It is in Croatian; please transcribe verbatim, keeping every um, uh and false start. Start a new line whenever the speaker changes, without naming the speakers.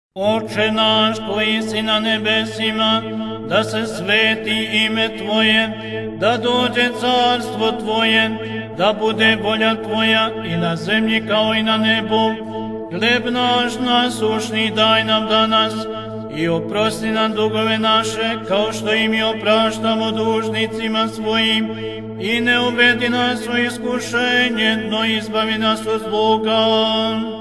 Oče naš koji si na nebesima, da se sveti ime Tvoje, da dođe carstvo Tvoje, da bude volja Tvoja i na zemlji kao i na nebu. Hljeb naš nasušni daj nam danas i oprosti nam dugove naše, kao što i mi opraštamo dužnicima svojim. I ne uvedi nas u iskušenje, no izbavi nas od zloga.